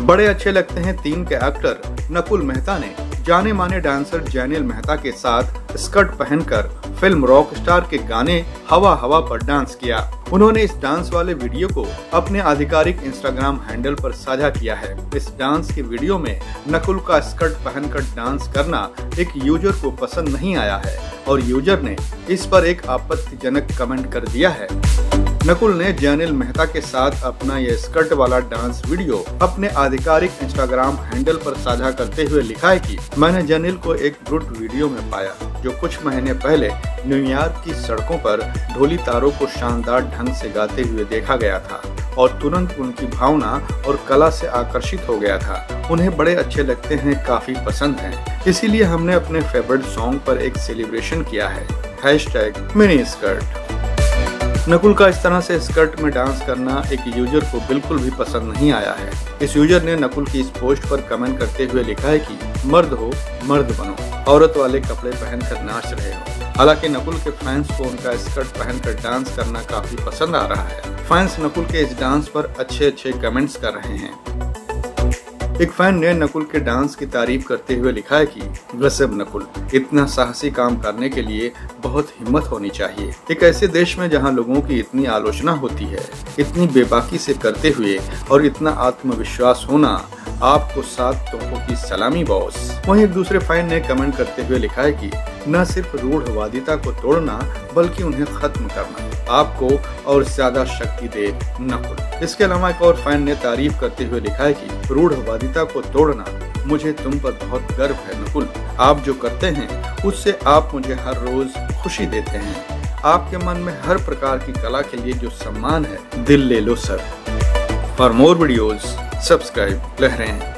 बड़े अच्छे लगते हैं 3 के एक्टर नकुल मेहता ने जाने माने डांसर जैनिल मेहता के साथ स्कर्ट पहनकर फिल्म रॉकस्टार के गाने हवा हवा पर डांस किया। उन्होंने इस डांस वाले वीडियो को अपने आधिकारिक इंस्टाग्राम हैंडल पर साझा किया है। इस डांस के वीडियो में नकुल का स्कर्ट पहनकर डांस करना एक यूजर को पसंद नहीं आया है और यूजर ने इस पर एक आपत्तिजनक कमेंट कर दिया है। नकुल ने जैनिल मेहता के साथ अपना यह स्कर्ट वाला डांस वीडियो अपने आधिकारिक इंस्टाग्राम हैंडल पर साझा करते हुए लिखा है कि मैंने जैनिल को एक ब्रूट वीडियो में पाया जो कुछ महीने पहले न्यूयॉर्क की सड़कों पर ढोली तारों को शानदार ढंग से गाते हुए देखा गया था और तुरंत उनकी भावना और कला से आकर्षित हो गया था। उन्हें बड़े अच्छे लगते हैं, काफी पसंद हैं, इसीलिए हमने अपने फेवरेट सॉन्ग पर एक सेलिब्रेशन किया है #मिनी स्कर्ट। नकुल का इस तरह से स्कर्ट में डांस करना एक यूजर को बिल्कुल भी पसंद नहीं आया है। इस यूजर ने नकुल की इस पोस्ट पर कमेंट करते हुए लिखा है कि मर्द हो मर्द बनो, औरत वाले कपड़े पहनकर नाच रहे हो। हालांकि नकुल के फैंस को उनका स्कर्ट पहनकर डांस करना काफी पसंद आ रहा है। फैंस नकुल के इस डांस पर अच्छे कमेंट्स कर रहे हैं। एक फैन ने नकुल के डांस की तारीफ करते हुए लिखा है कि गजब नकुल, इतना साहसी काम करने के लिए बहुत हिम्मत होनी चाहिए। एक ऐसे देश में जहां लोगों की इतनी आलोचना होती है, इतनी बेबाकी से करते हुए और इतना आत्मविश्वास होना, आपको 7 तोपों की सलामी बॉस। वहीं एक दूसरे फैन ने कमेंट करते हुए लिखा है कि न सिर्फ रूढ़वादिता को तोड़ना बल्कि उन्हें खत्म करना आपको और ज्यादा शक्ति दे नकुल। इसके अलावा एक और फैन ने तारीफ करते हुए लिखा है कि रूढ़वादिता को तोड़ना, मुझे तुम पर बहुत गर्व है नकुल। आप जो करते हैं उससे आप मुझे हर रोज खुशी देते हैं। आपके मन में हर प्रकार की कला के लिए जो सम्मान है, दिल ले लो sir. For more videos subscribe लहरें।